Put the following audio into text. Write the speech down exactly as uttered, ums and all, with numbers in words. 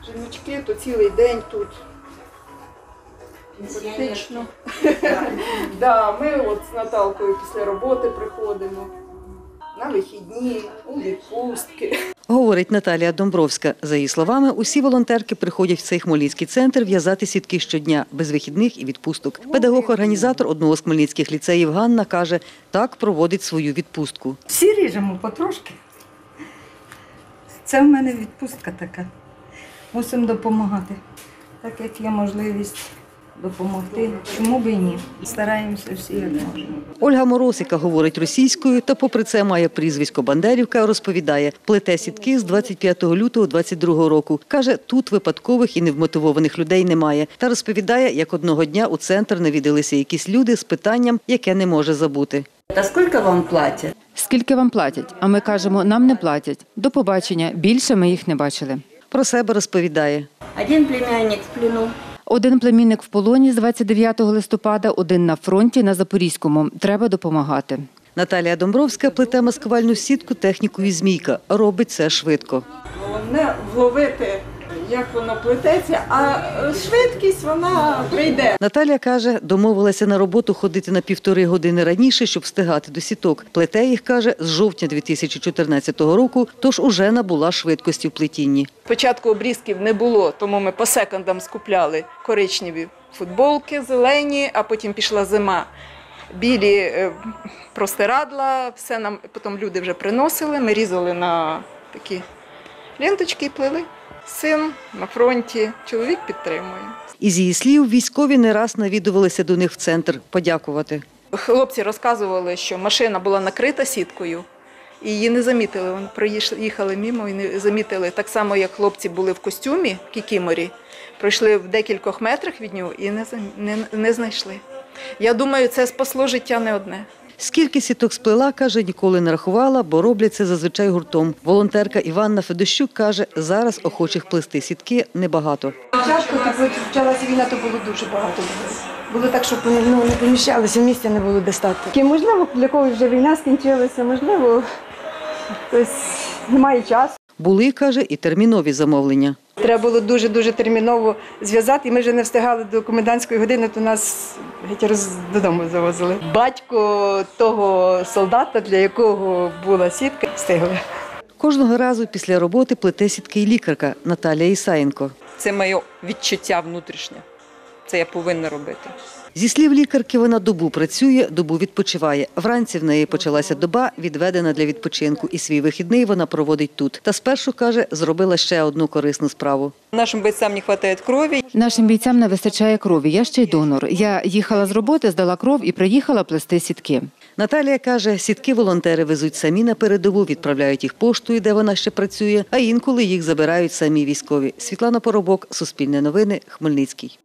Жіночки то цілий день тут. Фактично. Да, ми от з Наталкою після роботи приходимо на вихідні, у відпустки. Говорить Наталія Домбровська. За її словами, усі волонтерки приходять в цей хмельницький центр в'язати сітки щодня, без вихідних і відпусток. Педагог-організатор одного з хмельницьких ліцеїв Ганна каже, так проводить свою відпустку. Всі ріжемо потрошки. Це в мене відпустка така. Мусимо допомагати. Так як є можливість допомогти, чому б і ні. Стараємося всі, як можемо. Ольга Моросика говорить російською та попри це має прізвисько Бандерівка, розповідає, плете сітки з двадцять п'ятого лютого двадцять другого року. Каже, тут випадкових і невмотивованих людей немає. Та розповідає, як одного дня у центр навідалися якісь люди з питанням, яке не може забути. А скільки вам платять? Скільки вам платять? А ми кажемо, нам не платять. До побачення. Більше ми їх не бачили. Про себе розповідає. Один племянник в плену. Один племінник в полоні з двадцять дев'ятого листопада, один на фронті на Запорізькому. Треба допомагати. Наталія Домбровська плете маскувальну сітку технікою «Змійка». Робить це швидко. Головне вловити, як воно плететься, а швидкість вона прийде. Наталія каже, домовилася на роботу ходити на півтори години раніше, щоб встигати до сіток. Плете їх, каже, з жовтня дві тисячі чотирнадцятого року, тож уже набула швидкості в плетінні. Спочатку обрізків не було, тому ми по секондам скупляли коричневі футболки, зелені, а потім пішла зима. Білі е, простирадла, все нам потім люди вже приносили, ми різали на такі ленточки і плели. Син на фронті, чоловік підтримує. Із її слів, військові не раз навідувалися до них в центр подякувати. Хлопці розказували, що машина була накрита сіткою, і її не замітили. Вони проїхали мимо і не замітили. Так само, як хлопці були в костюмі в кікіморі, пройшли в декількох метрах від нього і не, не, не знайшли. Я думаю, це спасло життя не одне. Скільки сіток сплела, каже, ніколи не рахувала, бо роблять це зазвичай гуртом. Волонтерка Іванна Федощук каже, зараз охочих плести сітки небагато. Спочатку, коли почалася війна, то було дуже багато. Було так, щоб ну, не поміщалося, місця не було де стати. Можливо, для когось вже війна скінчилася, можливо, хтось не має часу. Були, каже, і термінові замовлення. Треба було дуже-дуже терміново зв'язати, і ми вже не встигали до комендантської години, то нас геть роз... додому завозили. Батько того солдата, для якого була сітка, встигли. Кожного разу після роботи плете сітки й лікарка Наталія Ісаєнко. Це моє відчуття внутрішнє. Це я повинна робити. Зі слів лікарки, вона добу працює, добу відпочиває. Вранці в неї почалася доба, відведена для відпочинку. І свій вихідний вона проводить тут. Та спершу, каже, зробила ще одну корисну справу. Нашим бойцям не вистачає крові. Нашим бійцям не вистачає крові. Я ще й донор. Я їхала з роботи, здала кров і приїхала плести сітки. Наталія каже, сітки волонтери везуть самі на передову, відправляють їх поштою, де вона ще працює, а інколи їх забирають самі військові. Світлана Поробок, Суспільне новини, Хмельницький.